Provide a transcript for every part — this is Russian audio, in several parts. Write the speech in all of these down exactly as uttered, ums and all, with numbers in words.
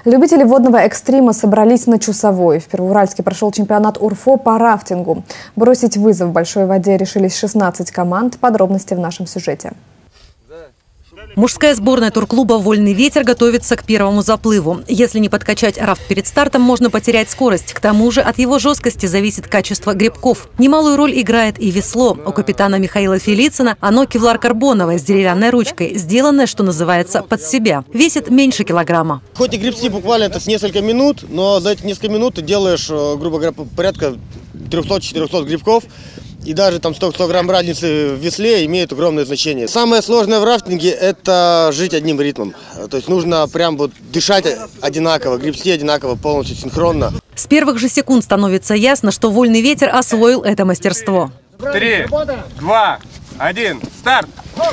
Любители водного экстрима собрались на Чусовой. В Первоуральске прошел чемпионат УРФО по рафтингу. Бросить вызов в большой воде решились шестнадцать команд. Подробности в нашем сюжете. Мужская сборная турклуба «Вольный ветер» готовится к первому заплыву. Если не подкачать рафт перед стартом, можно потерять скорость. К тому же от его жесткости зависит качество гребков. Немалую роль играет и весло. У капитана Михаила Фелицына оно кевлар-карбоновое с деревянной ручкой, сделанное, что называется, под себя. Весит меньше килограмма. Хоть и гребсти буквально это несколько минут, но за эти несколько минут ты делаешь, грубо говоря, порядка трёхсот-четырёхсот грибков. И даже там сто грамм разницы в весле имеет огромное значение. Самое сложное в рафтинге – это жить одним ритмом. То есть нужно прям вот дышать одинаково, гребсти одинаково, полностью синхронно. С первых же секунд становится ясно, что «Вольный ветер» освоил это мастерство. Три, два, один, старт!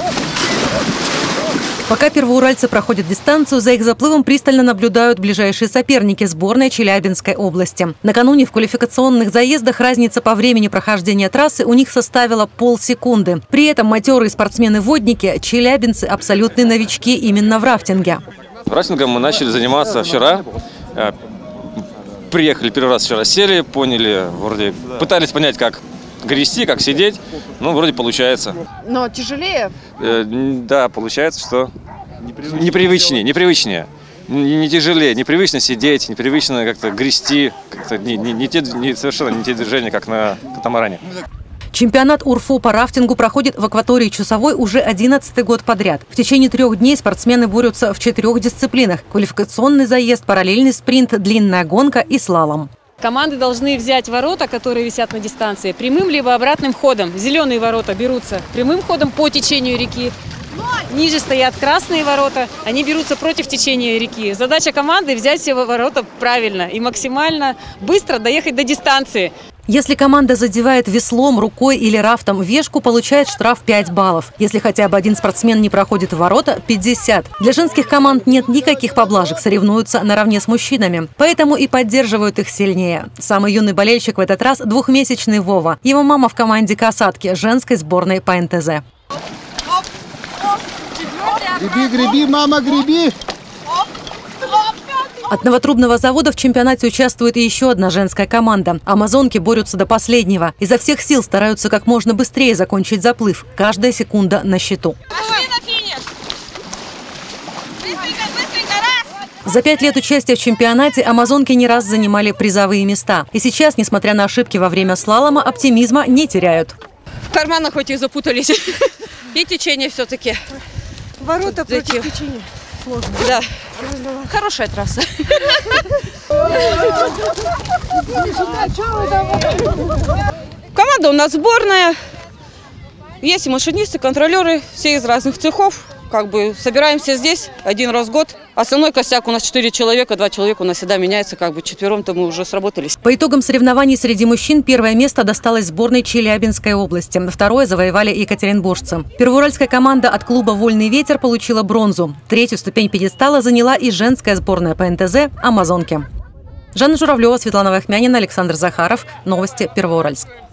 Пока первоуральцы проходят дистанцию, за их заплывом пристально наблюдают ближайшие соперники сборной Челябинской области. Накануне в квалификационных заездах разница по времени прохождения трассы у них составила полсекунды. При этом матерые спортсмены-водники – челябинцы – абсолютные новички именно в рафтинге. Рафтингом мы начали заниматься вчера. Приехали первый раз вчера, сели, поняли, вроде пытались понять, как грести, как сидеть, ну, вроде получается. Но тяжелее? Э, да, получается, что непривычнее, непривычнее, непривычнее. Не, не тяжелее, непривычно сидеть, непривычно как-то грести, как-то не, не, не те, не, совершенно не те движения, как на катамаране. Чемпионат УРФО по рафтингу проходит в акватории Чусовой уже одиннадцатый год подряд. В течение трех дней спортсмены борются в четырех дисциплинах: квалификационный заезд, параллельный спринт, длинная гонка и слалом. Команды должны взять ворота, которые висят на дистанции, прямым либо обратным ходом. Зеленые ворота берутся прямым ходом по течению реки. Ниже стоят красные ворота, они берутся против течения реки. Задача команды – взять все ворота правильно и максимально быстро доехать до дистанции. Если команда задевает веслом, рукой или рафтом вешку, получает штраф пять баллов. Если хотя бы один спортсмен не проходит в ворота – пятьдесят. Для женских команд нет никаких поблажек, соревнуются наравне с мужчинами. Поэтому и поддерживают их сильнее. Самый юный болельщик в этот раз – двухмесячный Вова. Его мама в команде касатки женской сборной по эн тэ зэ. Греби, греби, мама, греби! От новотрубного завода в чемпионате участвует и еще одна женская команда. Амазонки борются до последнего. Изо всех сил стараются как можно быстрее закончить заплыв. Каждая секунда на счету. За пять лет участия в чемпионате амазонки не раз занимали призовые места. И сейчас, несмотря на ошибки во время слалома, оптимизма не теряют. В карманах хоть и запутались. И течение все-таки. Ворота против течения. Сложно. Да. Хорошая трасса. Команда у нас сборная. Есть и машинисты, контролеры, все из разных цехов. Как бы собираемся здесь один раз в год. Основной костяк у нас четыре человека, два человека у нас всегда меняется, как бы четвером-то мы уже сработались. По итогам соревнований среди мужчин первое место досталось сборной Челябинской области. Второе завоевали екатеринбуржцы. Первоуральская команда от клуба «Вольный ветер» получила бронзу. Третью ступень пьедестала заняла и женская сборная по эн тэ зэ «Амазонки». Жанна Журавлева, Светлана Вахмянина, Александр Захаров. Новости Первоуральск.